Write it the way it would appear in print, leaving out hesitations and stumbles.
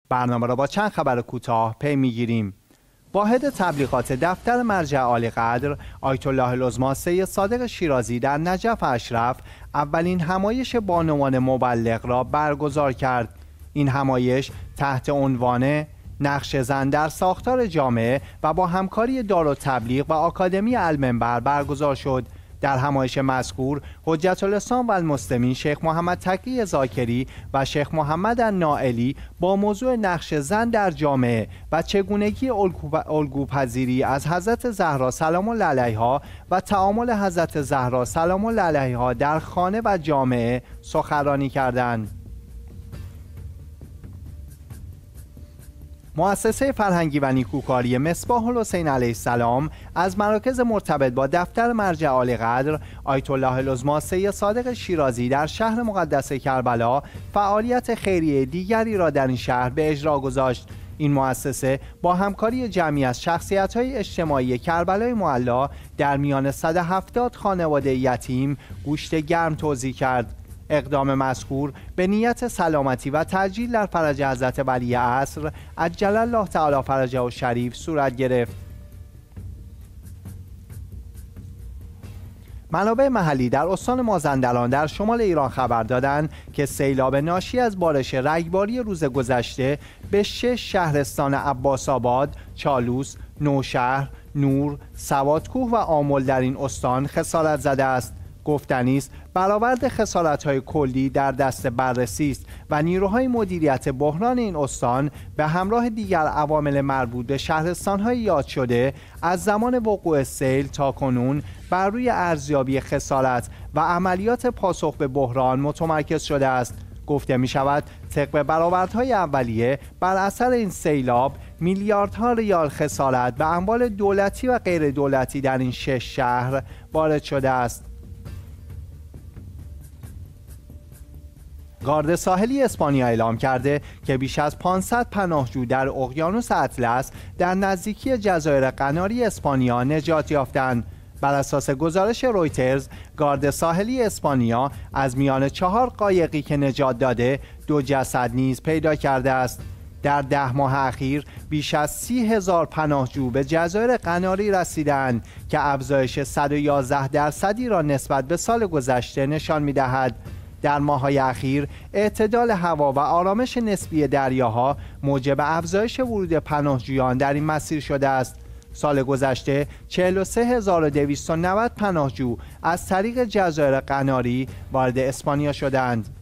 برنامه را با چند خبر کوتاه پی میگیریم. واحد تبلیغات دفتر مرجع عالی قدر آیت الله العظمی سید صادق شیرازی در نجف اشرف اولین همایش بانوان مبلغ را برگزار کرد. این همایش تحت عنوان نقش زن در ساختار جامعه و با همکاری دارالتبلیغ و آکادمی المنبر برگزار شد. در همایش مذکور حجت الاسلام و المسلمین شیخ محمد تقی ذاکری و شیخ محمد النائلی با موضوع نقش زن در جامعه و چگونگی الگوپذیری از حضرت زهرا سلام الله علیها و تعامل حضرت زهرا سلام الله علیها در خانه و جامعه سخنرانی کردند. مؤسسه فرهنگی و نیکوکاری مصباح الحسین علیه السلام از مراکز مرتبط با دفتر مرجع عالی قدر آیت الله العظمی سید صادق شیرازی در شهر مقدس کربلا فعالیت خیریه دیگری را در این شهر به اجرا گذاشت. این مؤسسه با همکاری جمعی از شخصیت‌های اجتماعی کربلای معلی در میان 170 خانواده یتیم گوشت گرم توزیع کرد. اقدام مذکور به نیت سلامتی و تجلیل در فرج حضرت ولی عصر عجل الله تعالی فرجه و شریف صورت گرفت. منابع محلی در استان مازندران در شمال ایران خبر دادند که سیلاب ناشی از بارش رگباری روز گذشته به 6 شهرستان عباس آباد، چالوس، نوشهر، نور، سوادکوه و آمل در این استان خسارت زده است. گفتنی است برآورد خسارت‌های کلی در دست بررسی است و نیروهای مدیریت بحران این استان به همراه دیگر عوامل مربوط به شهرستان‌های یاد شده از زمان وقوع سیل تا کنون بر روی ارزیابی خسارت و عملیات پاسخ به بحران متمرکز شده است. گفته می شود طبق برآوردهای اولیه بر اثر این سیلاب میلیاردها ریال خسارت به اموال دولتی و غیر دولتی در این 6 شهر وارد شده است. گارد ساحلی اسپانیا اعلام کرده که بیش از 500 پناهجو در اقیانوس اطلس در نزدیکی جزایر قناری اسپانیا نجات یافتند. بر اساس گزارش رویترز، گارد ساحلی اسپانیا از میان 4 قایقی که نجات داده 2 جسد نیز پیدا کرده است. در 10 ماه اخیر بیش از 30,000 پناهجو به جزایر قناری رسیدند که افزایش 111% را نسبت به سال گذشته نشان می‌دهد. در ماه‌های اخیر اعتدال هوا و آرامش نسبی دریاها موجب افزایش ورود پناهجویان در این مسیر شده است. سال گذشته 43290 پناهجو از طریق جزایر قناری وارد اسپانیا شدند.